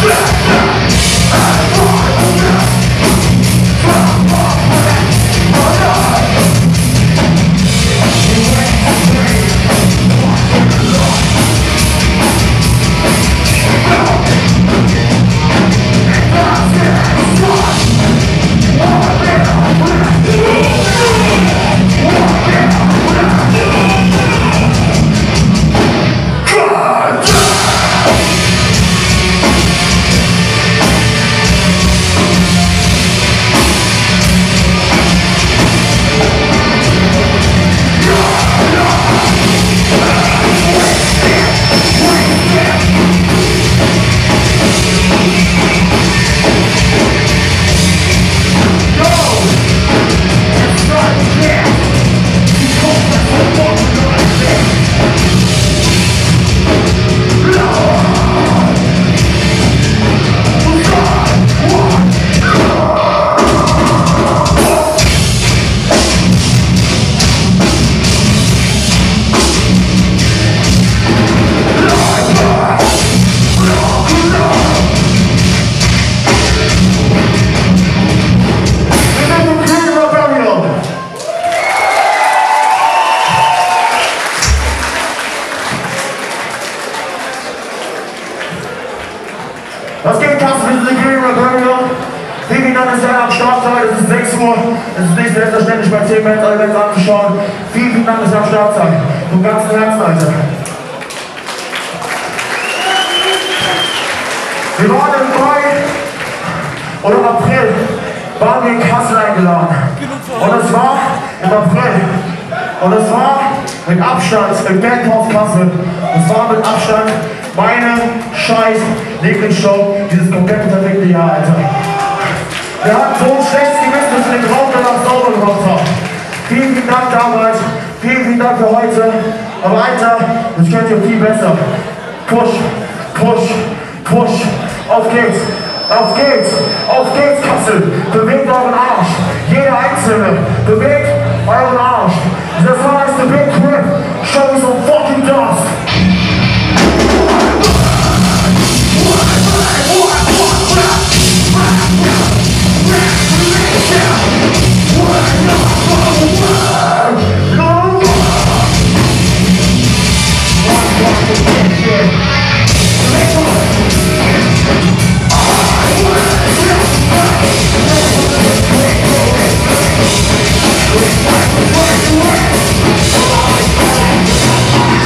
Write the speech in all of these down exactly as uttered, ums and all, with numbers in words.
Was geht, Kassel, wir sind Green Rebellion. Wie genannt ist ja am Start, es ist sechs Uhr. Es ist nicht selbstverständlich bei zehn Bands alle Bands anzuschauen. Vielen, vielen Dank, dass ihr am Start seid. Vom ganzen Herzen, Alter. Wir waren im Mai oder im April waren wir in Kassel eingeladen. Und es war im April. Und es war mit Abstand im Bandhaus Kassel. Es war mit Abstand meine scheiß Lieblingsshow dieses komplette perfekte Jahr, Alter. Wir hatten so ein schlechtes Gewissen, dass wir den Raum danach sauber gemacht haben. Vielen, vielen Dank damals. Vielen, vielen Dank für heute. Aber Alter, das könnt ihr viel besser. Push, push, push. Auf geht's. Auf geht's. Auf geht's, Kassel. Bewegt euren Arsch. Jeder Einzelne. Bewegt euren Arsch. The far as the big grip. Show me some fucking dust. We're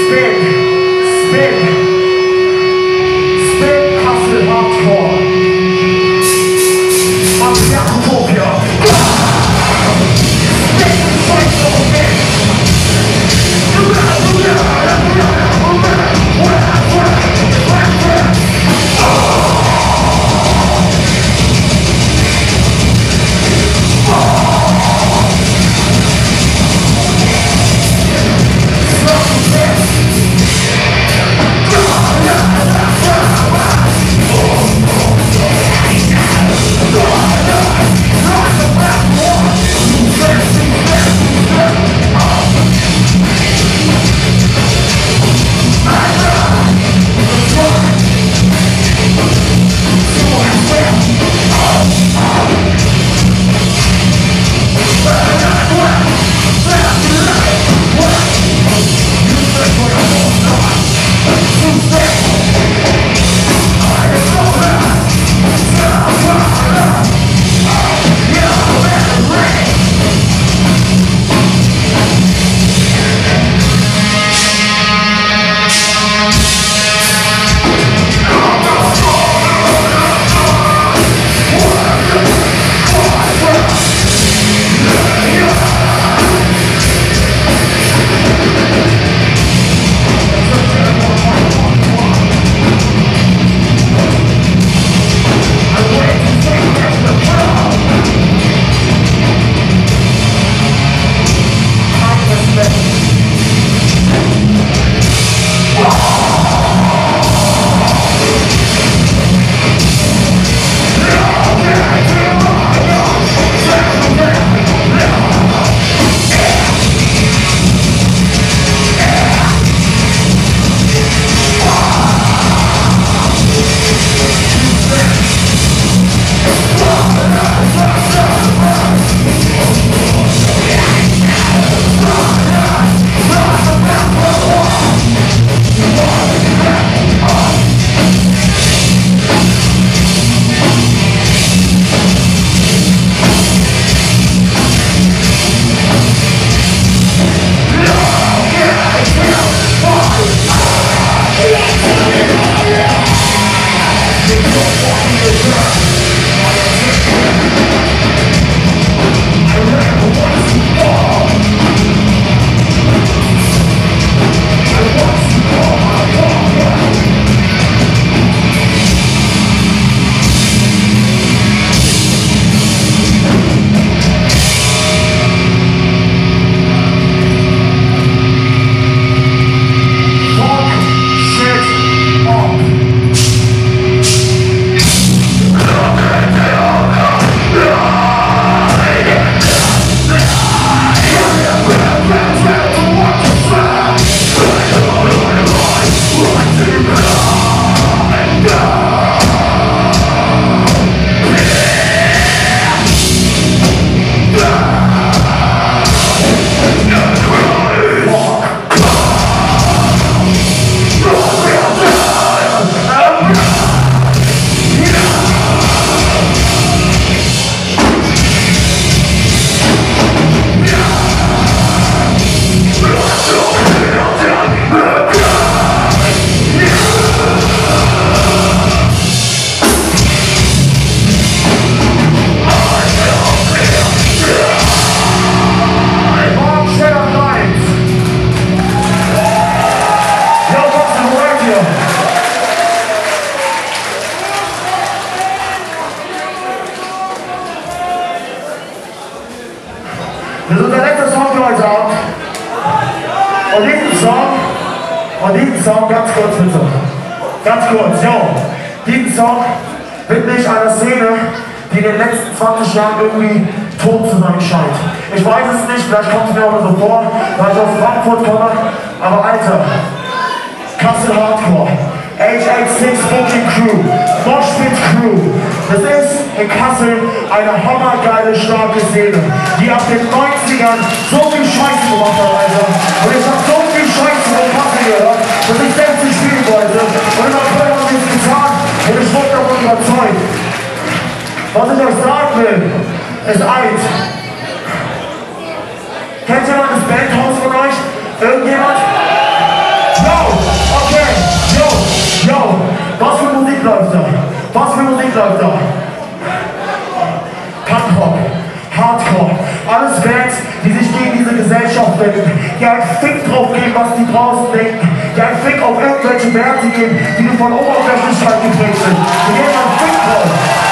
Spin, spin, spin, Kassel Hardcore. Matriarchotopia. Spin, fight for me. Das ist unser letzter Song für heute Abend. Und diesen Song, und diesen Song, ganz kurz bitte. Ganz kurz, jo. Diesen Song widme ich einer Szene, die in den letzten zwanzig Jahren irgendwie tot zu sein scheint. Ich weiß es nicht, vielleicht kommt es mir auch so vor, weil ich aus Frankfurt komme, aber Alter, Kassel Hardcore, H sechsundachtzig Booking Crew, Moshpit Crew, das ist in Kassel eine hammergeile, starke Szene, die ab den neunzigern so viel Scheiße gemacht hat, Alter. Und ich hab so viel Scheiße von Kassel gehört, dass ich selbst nicht spielen wollte. Und im April haben sie es getan und ich wurde davon überzeugt. Was ich euch sagen will, ist eins. Kennt jemand das Bandhaus von euch? Irgendjemand? Was für Musik läuft da? Punkrock, Hardcore, alles Bands, die sich gegen diese Gesellschaft wenden, die einen Fick drauf geben, was die draußen denken, die einen Fick auf irgendwelche Werte geben, die von Oberflächlichkeit geprägt sind. Die geben einen Fick drauf.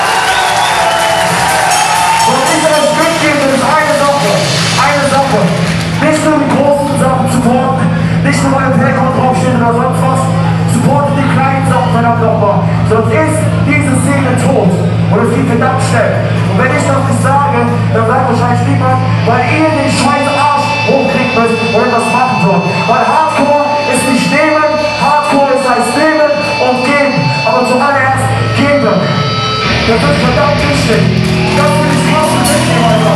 Und ich euch mitgebe, ist eine Sache, eine Sache. Nicht nur die großen Sachen supporten, nicht nur weil ein Playground draufsteht oder sonst was, supportet die kleinen Sachen verdammt nochmal. Sonst ist diese Szene tot. Und es geht verdammt schnell. Und wenn ich das nicht sage, dann sagt wahrscheinlich niemand, weil ihr den scheiß Arsch hochkriegen müsst und etwas machen sollt. Weil Hardcore ist nicht nehmen, Hardcore ist heißt nehmen und geben. Aber zuallererst geben. Das ist verdammt wichtig. Das will ich krass und wichtig, Alter.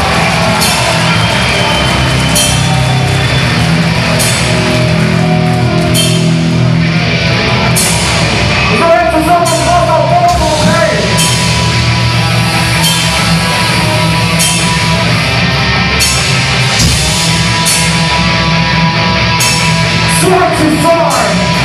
So, jetzt zusammen und raus auf Boden, okay? twenty-five!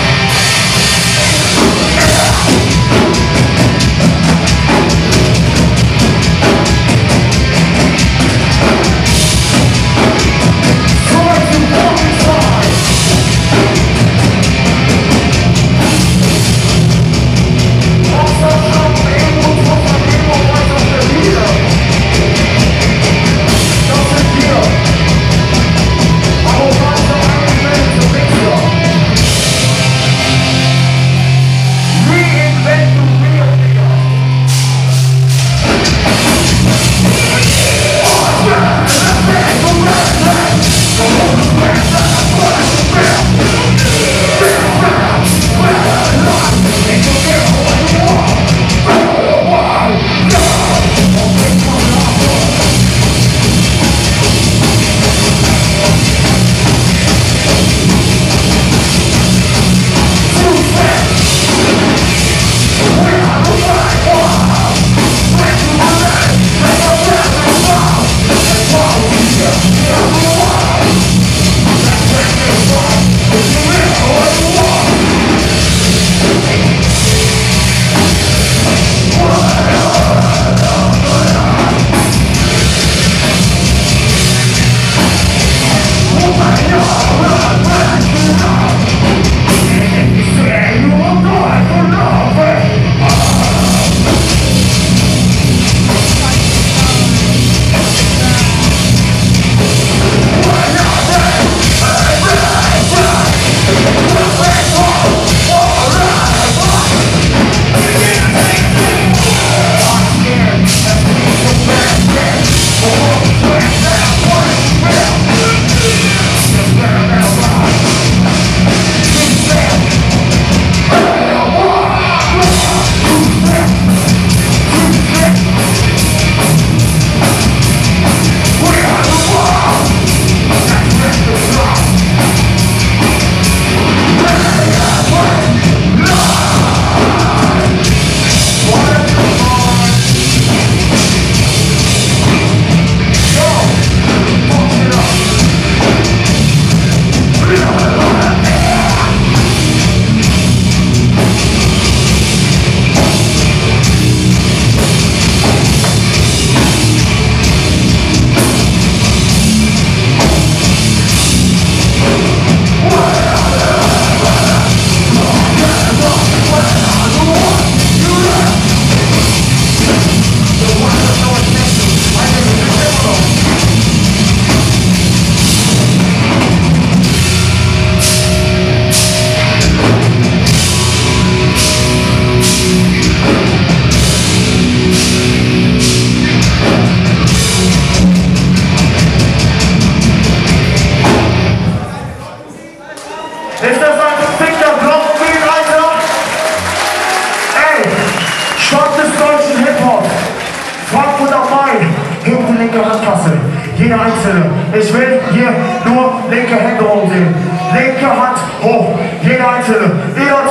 Jeder Einzelne. Ich will hier nur linke Hände hoch sehen. Linke Hand hoch. Jeder Einzelne. Ihr